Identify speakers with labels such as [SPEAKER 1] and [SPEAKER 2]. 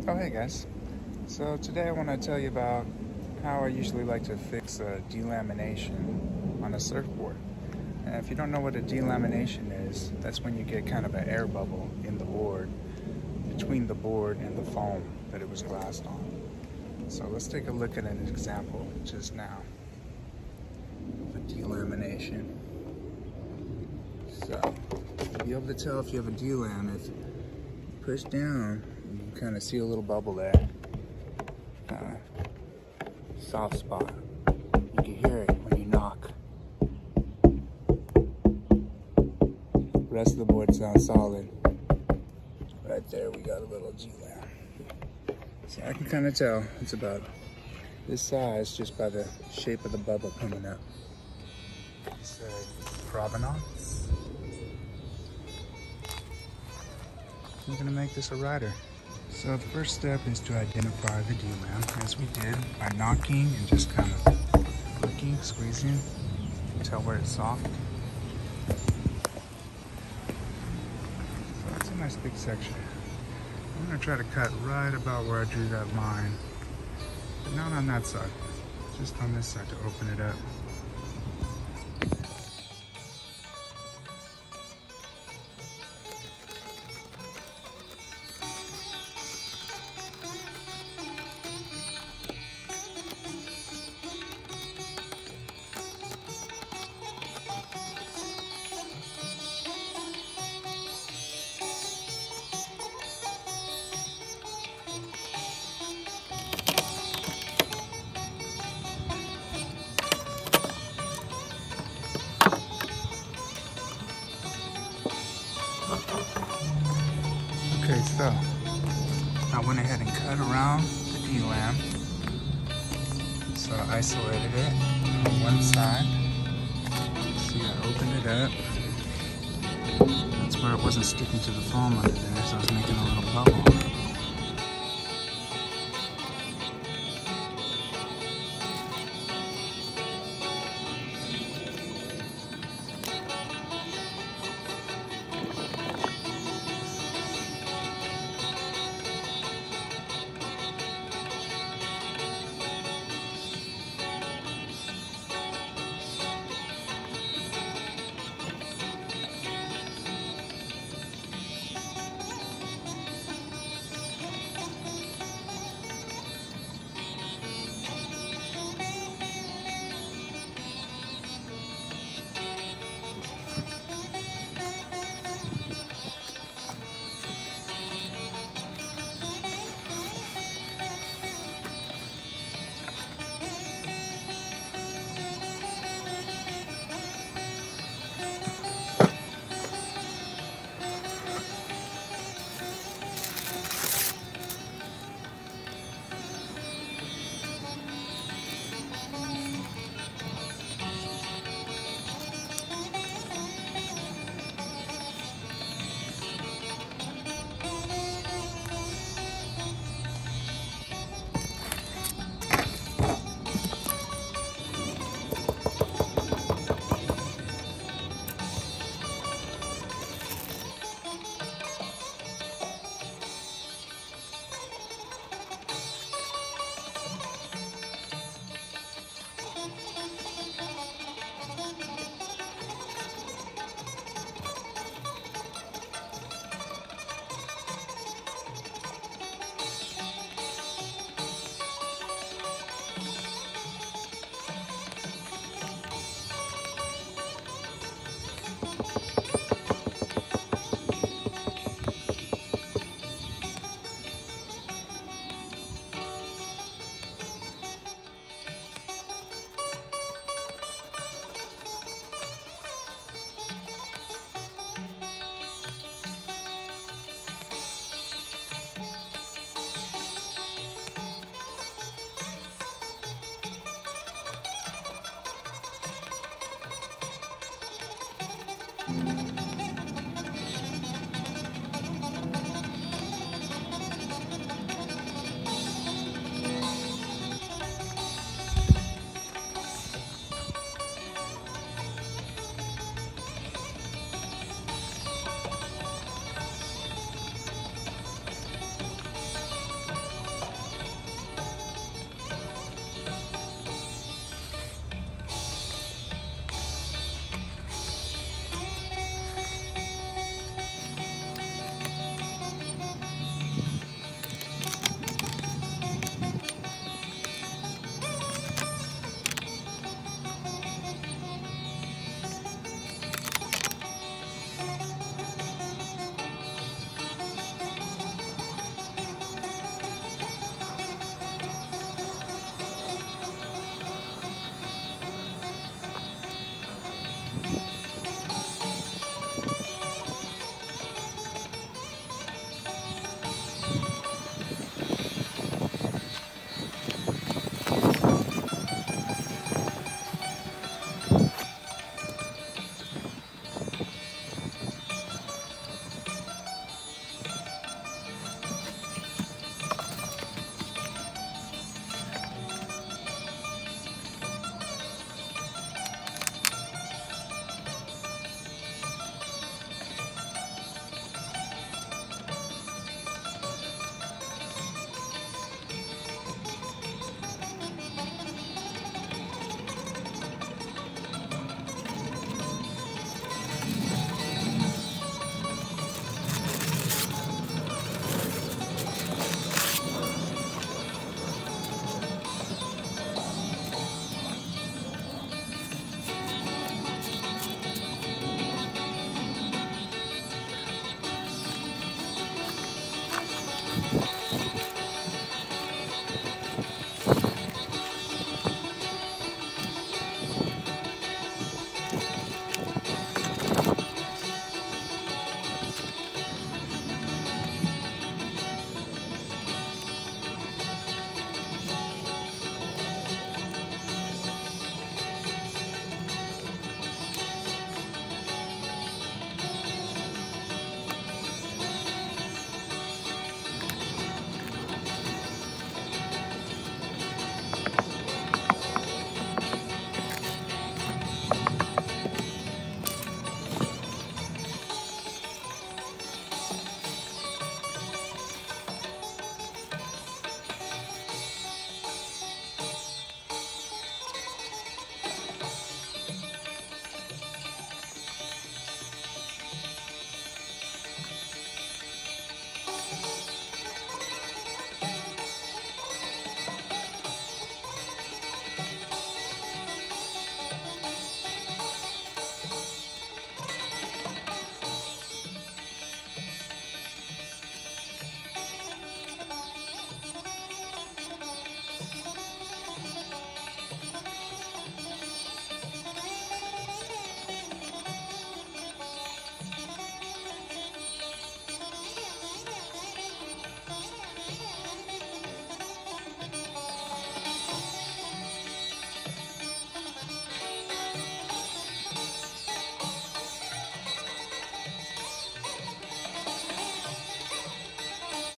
[SPEAKER 1] Oh hey guys, so today I want to tell you about how I usually like to fix a delamination on a surfboard. And if you don't know what a delamination is, that's when you get kind of an air bubble in the board, between the board and the foam that it was glassed on. So let's take a look at an example just now of a delamination. So you'll be able to tell if you have a delam if you push down. You can kind of see a little bubble there. Soft spot. You can hear it when you knock. The rest of the board sounds solid. Right there we got a little delam. So I can kind of tell it's about this size just by the shape of the bubble coming up. It's provenance. I'm gonna make this a rider. So the first step is to identify the delam, as we did by knocking and just kind of flicking, squeezing, tell where it's soft. So that's a nice big section. I'm gonna try to cut right about where I drew that line, but not on that side, just on this side to open it up. Okay, so I went ahead and cut around the delam. So I isolated it on one side. See, I opened it up. That's where it wasn't sticking to the foam under there, so I was making a little bubble.